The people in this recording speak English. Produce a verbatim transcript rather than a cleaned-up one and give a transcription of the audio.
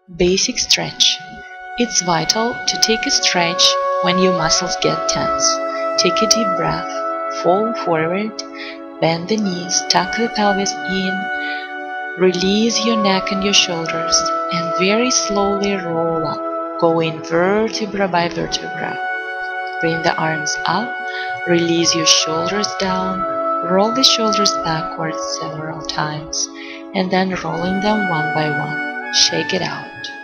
Basic stretch. It's vital to take a stretch when your muscles get tense. Take a deep breath, fall forward, bend the knees, tuck the pelvis in, release your neck and your shoulders, and very slowly roll up, going vertebra by vertebra. Bring the arms up, release your shoulders down, roll the shoulders backwards several times, and then rolling them one by one. Shake it out.